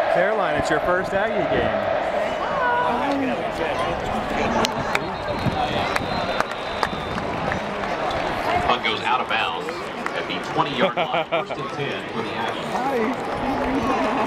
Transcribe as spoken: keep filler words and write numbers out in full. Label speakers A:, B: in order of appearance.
A: Caroline, it's your first Aggie game.
B: Puck goes out of bounds at the twenty yard line. First and ten for the Aggies.
C: Hi.